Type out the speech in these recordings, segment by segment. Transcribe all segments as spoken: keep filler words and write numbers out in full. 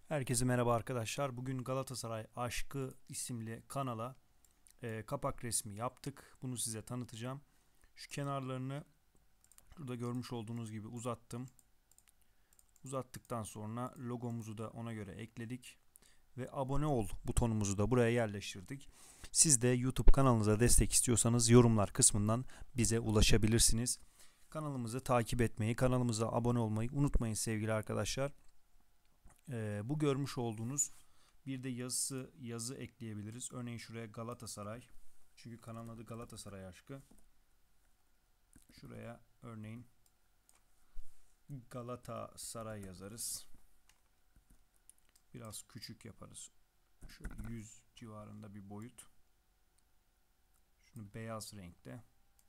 Herkese merhaba arkadaşlar. Bugün Galatasaray Aşkı isimli kanala e, kapak resmi yaptık. Bunu size tanıtacağım. Şu kenarlarını burada görmüş olduğunuz gibi uzattım. Uzattıktan sonra logomuzu da ona göre ekledik. Ve abone ol butonumuzu da buraya yerleştirdik. Siz de YouTube kanalınıza destek istiyorsanız yorumlar kısmından bize ulaşabilirsiniz. Kanalımızı takip etmeyi, kanalımıza abone olmayı unutmayın sevgili arkadaşlar. Ee, bu görmüş olduğunuz bir de yazısı yazı ekleyebiliriz. Örneğin şuraya Galatasaray. Çünkü kanalın adı Galatasaray Aşkı. Şuraya örneğin Galatasaray yazarız. Biraz küçük yaparız. Şöyle yüz civarında bir boyut. Şunu beyaz renkte.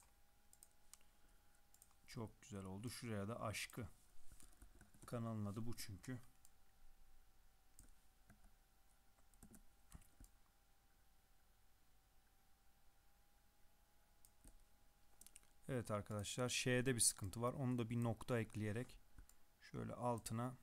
Çok güzel oldu. Şuraya da Aşkı. Kanalın adı bu çünkü. Evet arkadaşlar, Ş'de bir sıkıntı var. Onu da bir nokta ekleyerek şöyle altına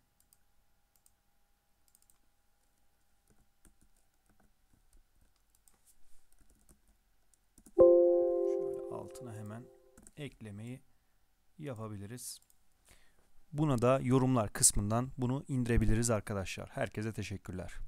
şöyle altına hemen eklemeyi yapabiliriz. Buna da yorumlar kısmından bunu indirebiliriz arkadaşlar. Herkese teşekkürler.